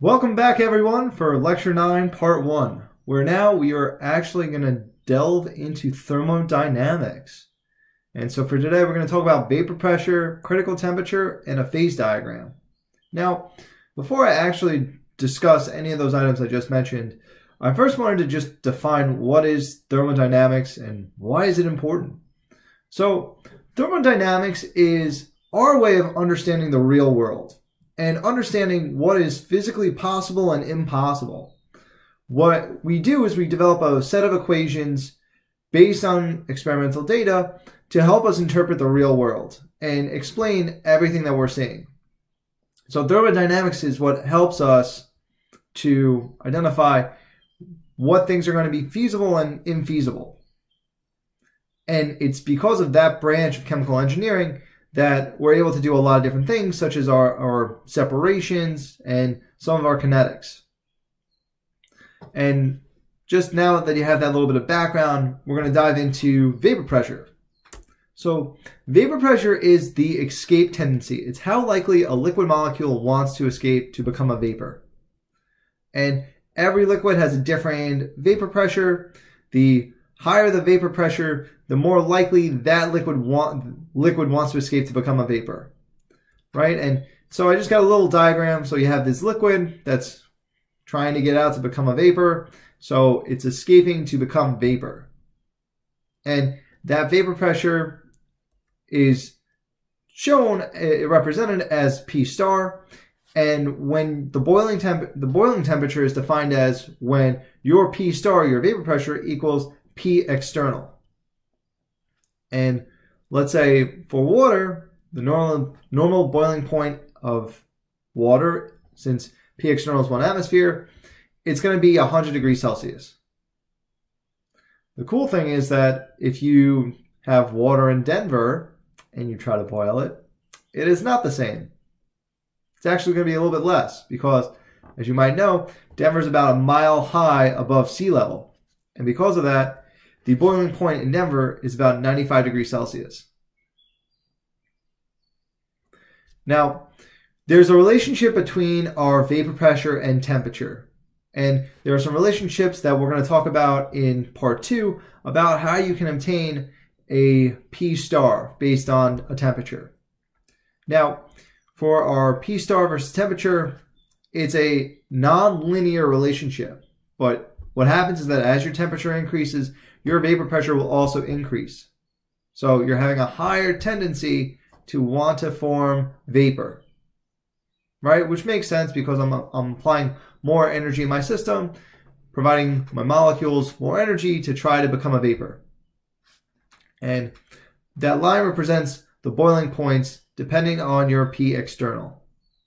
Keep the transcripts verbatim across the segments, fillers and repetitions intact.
Welcome back, everyone, for Lecture nine, Part one, where now we are actually going to delve into thermodynamics. And so for today, we're going to talk about vapor pressure, critical temperature, and a phase diagram. Now, before I actually discuss any of those items I just mentioned, I first wanted to just define what is thermodynamics and why is it important. So, thermodynamics is our way of understanding the real world and understanding what is physically possible and impossible. What we do is we develop a set of equations based on experimental data to help us interpret the real world and explain everything that we're seeing. So thermodynamics is what helps us to identify what things are going to be feasible and infeasible. And it's because of that branch of chemical engineering that we're able to do a lot of different things, such as our, our separations and some of our kinetics. And just now that you have that little bit of background, we're going to dive into vapor pressure. So vapor pressure is the escape tendency. It's how likely a liquid molecule wants to escape to become a vapor. And every liquid has a different vapor pressure. The higher the vapor pressure, the more likely that liquid want, liquid wants to escape to become a vapor, right? And so I just got a little diagram. So you have this liquid that's trying to get out to become a vapor. So it's escaping to become vapor. And that vapor pressure is shown, uh, represented as P star. And when the boiling temp, the boiling temperature is defined as when your P star, your vapor pressure, equals P external. And let's say for water, the normal normal boiling point of water, since P external is one atmosphere, it's going to be one hundred degrees Celsius. The cool thing is that if you have water in Denver and you try to boil it, it is not the same. It's actually going to be a little bit less because, as you might know, Denver is about a mile high above sea level. And because of that, the boiling point in Denver is about ninety-five degrees Celsius. Now, there's a relationship between our vapor pressure and temperature. And there are some relationships that we're going to talk about in part two about how you can obtain a P star based on a temperature. Now, for our P star versus temperature, it's a non-linear relationship. But what happens is that as your temperature increases, your vapor pressure will also increase. So you're having a higher tendency to want to form vapor, right? Which makes sense because I'm, I'm applying more energy in my system, providing my molecules more energy to try to become a vapor. And that line represents the boiling points depending on your P external.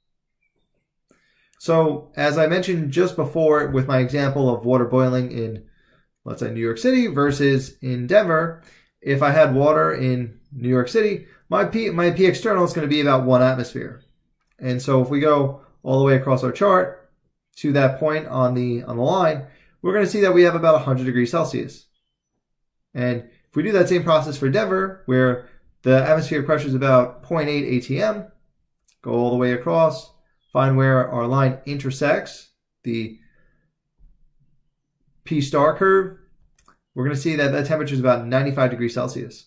So as I mentioned just before with my example of water boiling in, let's say, New York City versus in Denver, if I had water in New York City, my P, my P external is going to be about one atmosphere. And so if we go all the way across our chart to that point on the, on the line, we're going to see that we have about one hundred degrees Celsius. And if we do that same process for Denver, where the atmospheric pressure is about zero point eight A T M, go all the way across, find where our line intersects the P star curve, we're going to see that that temperature is about ninety-five degrees Celsius.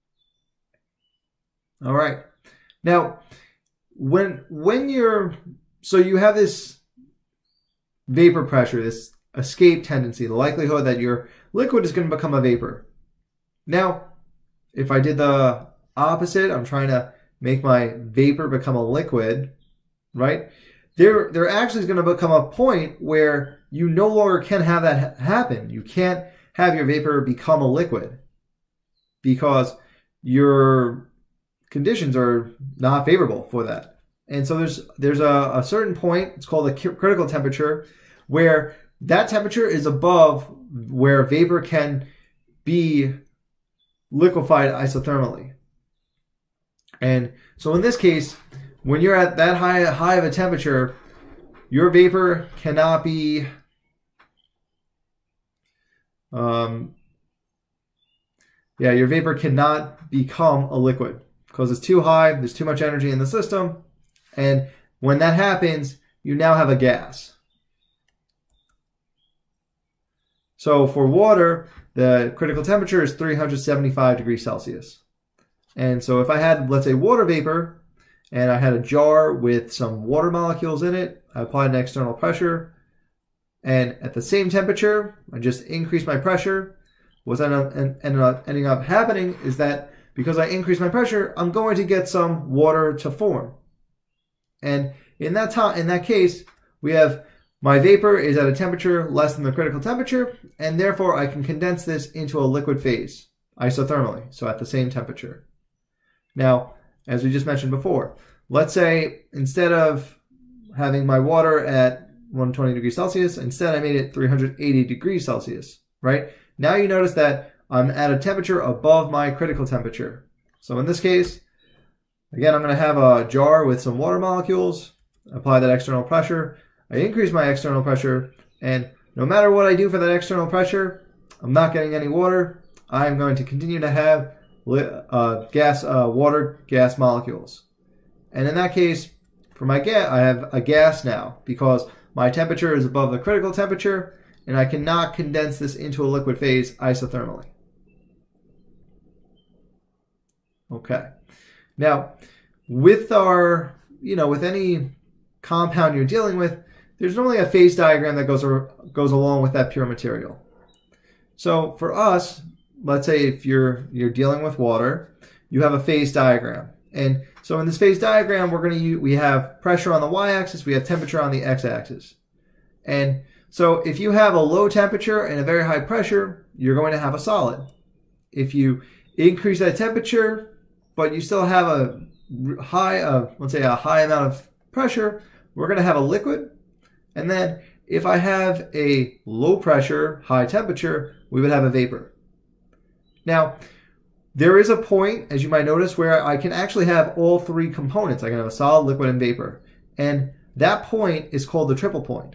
All right. Now, when when you're, so you have this vapor pressure, this escape tendency, the likelihood that your liquid is going to become a vapor. Now, if I did the opposite, I'm trying to make my vapor become a liquid, right? There, there actually is going to become a point where you no longer can have that happen. You can't have your vapor become a liquid because your conditions are not favorable for that. And so there's there's a, a certain point, it's called the critical temperature, where that temperature is above where vapor can be liquefied isothermally. And so in this case, when you're at that high, high of a temperature, your vapor cannot be um, yeah, your vapor cannot become a liquid because it's too high, there's too much energy in the system, and when that happens, you now have a gas. So for water, the critical temperature is three hundred seventy-five degrees Celsius. And so if I had, let's say, water vapor, and I had a jar with some water molecules in it, I applied an external pressure, and at the same temperature, I just increased my pressure. What's ended up, ending up happening is that because I increase my pressure, I'm going to get some water to form. And in that time, in that case, we have my vapor is at a temperature less than the critical temperature, and therefore I can condense this into a liquid phase isothermally, so at the same temperature. Now, as we just mentioned before, let's say instead of having my water at one hundred twenty degrees Celsius, instead I made it three hundred eighty degrees Celsius, right? Now you notice that I'm at a temperature above my critical temperature. So in this case, again, I'm going to have a jar with some water molecules, apply that external pressure. I increase my external pressure, and no matter what I do for that external pressure, I'm not getting any water. I'm going to continue to have uh, gas, uh, water, gas molecules. And in that case, for my gas, I have a gas now because my temperature is above the critical temperature, and I cannot condense this into a liquid phase isothermally. Okay. Now, with our, you know, with any compound you're dealing with, there's normally a phase diagram that goes, or, goes along with that pure material. So for us, let's say if you're, you're dealing with water, you have a phase diagram. And so in this phase diagram, we're going to use, we have pressure on the y-axis, we have temperature on the x-axis. And so if you have a low temperature and a very high pressure, you're going to have a solid. If you increase that temperature, but you still have a high, uh, let's say a high amount of pressure, we're going to have a liquid. And then if I have a low pressure, high temperature, we would have a vapor. Now, there is a point, as you might notice, where I can actually have all three components. I can have a solid, liquid, and vapor. And that point is called the triple point.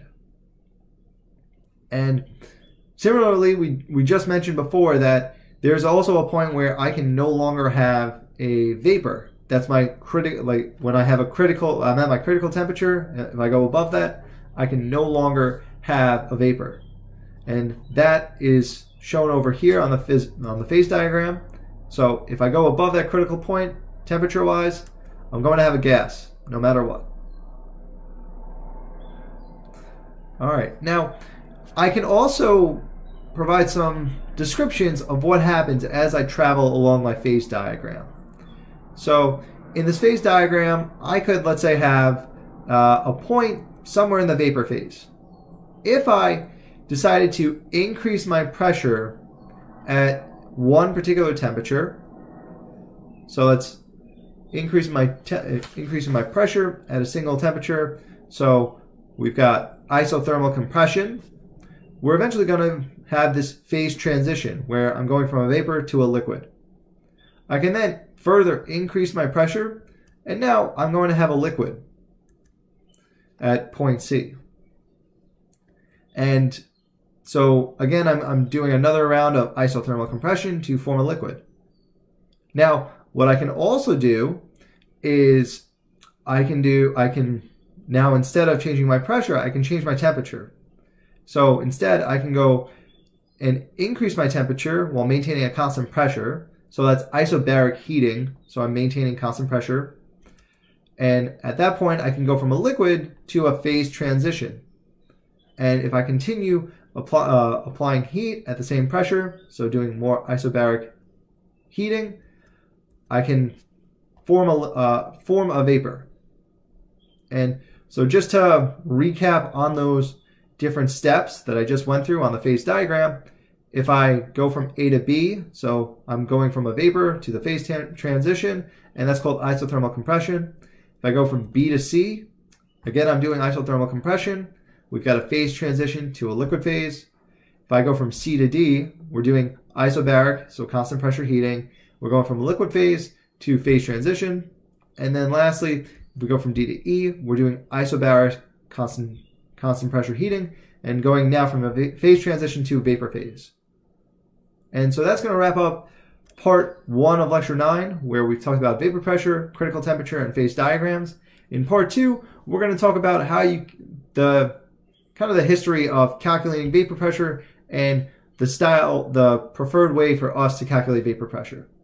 And similarly, we, we just mentioned before that there's also a point where I can no longer have a vapor. That's my critical, like when I have a critical, I'm at my critical temperature. If I go above that, I can no longer have a vapor. And that is shown over here on the phys, on the phase diagram. So if I go above that critical point, temperature-wise, I'm going to have a gas, no matter what. All right, now I can also provide some descriptions of what happens as I travel along my phase diagram. So in this phase diagram, I could, let's say, have uh, a point somewhere in the vapor phase. If I decided to increase my pressure at one particular temperature, so let's increase my increasing my pressure at a single temperature. So we've got isothermal compression. We're eventually going to have this phase transition where I'm going from a vapor to a liquid. I can then further increase my pressure, and now I'm going to have a liquid at point C. And so again, I'm, I'm doing another round of isothermal compression to form a liquid. Now, what I can also do is I can do, I can now, instead of changing my pressure, I can change my temperature. So instead, I can go and increase my temperature while maintaining a constant pressure. So that's isobaric heating. So I'm maintaining constant pressure. And at that point, I can go from a liquid to a phase transition. And if I continue apply, uh, applying heat at the same pressure, so doing more isobaric heating, I can form a, uh, form a vapor. And so just to recap on those different steps that I just went through on the phase diagram, if I go from A to B, so I'm going from a vapor to the phase transition, and that's called isothermal compression. If I go from B to C, again, I'm doing isothermal compression. We've got a phase transition to a liquid phase. If I go from C to D, we're doing isobaric, so constant pressure heating. We're going from liquid phase to phase transition. And then lastly, if we go from D to E, we're doing isobaric, constant, constant pressure heating, and going now from a phase transition to vapor phase. And so that's going to wrap up part one of lecture nine, where we've talked about vapor pressure, critical temperature, and phase diagrams. In part two, we're going to talk about how you, the kind of the history of calculating vapor pressure and the style, the preferred way for us to calculate vapor pressure.